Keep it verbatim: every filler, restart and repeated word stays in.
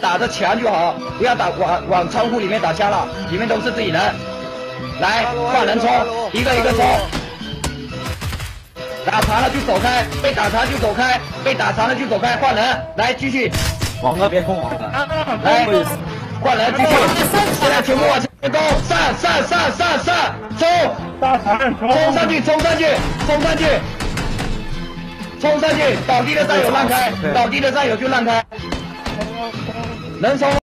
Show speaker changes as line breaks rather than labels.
打着墙就好，不要打往往仓库里面打枪了，里面都是自己人。来，换人冲，一个一个冲。打残了就走开，被打残就走开，被打残了就走开，换人，来继续。
往那边冲，往那。
来，换人继续。现在全部往前攻，上上上上上，冲！冲上去，冲上去，冲上去，冲上去！倒地的战友让开，倒地的战友就让开，能冲。